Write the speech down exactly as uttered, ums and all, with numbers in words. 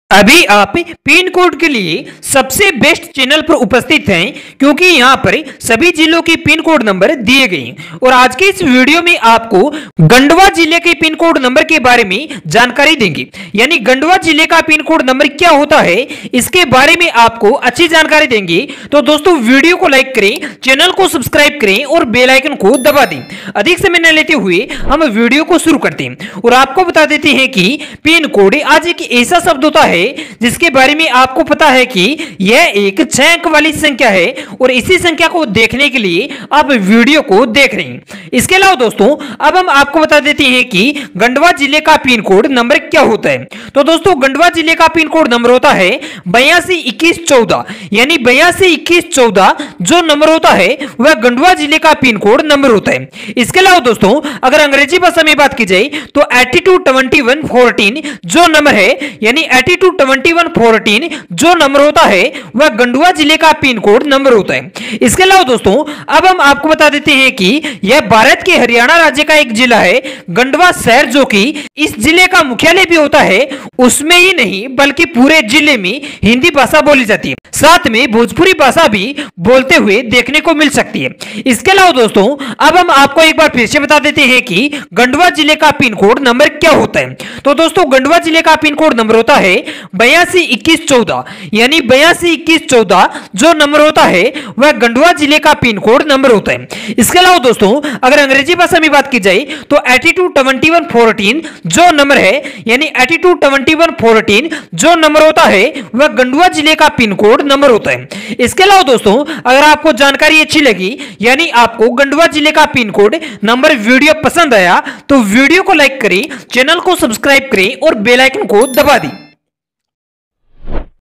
अभी आप pin code के लिए सबसे बेस्ट चैनल पर उपस्थित हैं, क्योंकि यहां पर सभी जिलों के पिन कोड नंबर दिए गए हैं। और आज के इस वीडियो में आपको गंडवा जिले के पिन कोड नंबर के बारे में जानकारी देंगे। यानी गंडवा जिले का पिन कोड नंबर क्या होता है, इसके बारे में आपको अच्छी जानकारी देंगे। तो दोस्तों वीडियो को लाइक करें, चैनल को सब्सक्राइब करें और बेल आइकन को दबा दें। अधिक समय न लेते हुए हम वीडियो को शुरू करते हैं और आपको बता देते हैं कि पिन कोड आज एक ऐसा शब्द होता है जिसके बारे में आपको पता है कि यह एक छह अंक वाली संख्या है और इसी संख्या को देखने के लिए आप वीडियो को देख रहे हैं। इसके अलावा दोस्तों अब हम आपको बता देते हैं कि गंडवा जिले का पिन कोड नंबर क्या होता है। तो दोस्तों गंडवा जिले का पिन कोड नंबर होता है बयासी इक्कीस चौदह। यानी बयासी इक्कीस चौदह जो नंबर होता है वह गंडवा जिले का पिन कोड नंबर होता है। इसके अलावा दोस्तों अगर अंग्रेजी भाषा में बात की जाए तो eighty two twenty one fourteen जो नंबर है, यानी eighty two twenty one fourteen जो नंबर होता है वह गंडवा जिले का पिन कोड नंबर होता है। इसके अलावा दोस्तों अब हम आपको बता देते हैं कि यह भारत के हरियाणा राज्य का एक जिला है गंडवा शहर, जो कि इस जिले का मुख्यालय भी होता है। उसमें ही नहीं बल्कि पूरे जिले में हिंदी भाषा बोली जाती है, साथ में भोजपुरी भाषा भी बोलते हुए देखने को मिल सकती है। इसके अलावा दोस्तों अब हम आपको एक बार फिर से बता देते हैं कि गंडवा जिले का पिन कोड नंबर क्या होता है। तो दोस्तों गंडवा जिले का पिन कोड नंबर होता है बयासी इक्कीस चौदह। यानी बयासी इक्कीस चौदह जो नंबर होता है वह गंडवा जिले का पिन कोड नंबर होता है। इसके अलावा दोस्तों अगर अंग्रेजी भाषा में बात की जाए तो eighty two twenty one fourteen जो नंबर है, यानी eighty two twenty one fourteen जो नंबर होता है वह गंडवा जिले का पिन कोड नंबर होता है। इसके अलावा दोस्तों अगर आपको जानकारी अच्छी लगी, यानी आपको गंडवा जिले का पिन कोड नंबर वीडियो पसंद आया, तो वीडियो को लाइक करें, चैनल को सब्सक्राइब करें और बेल आइकन को दबा दें।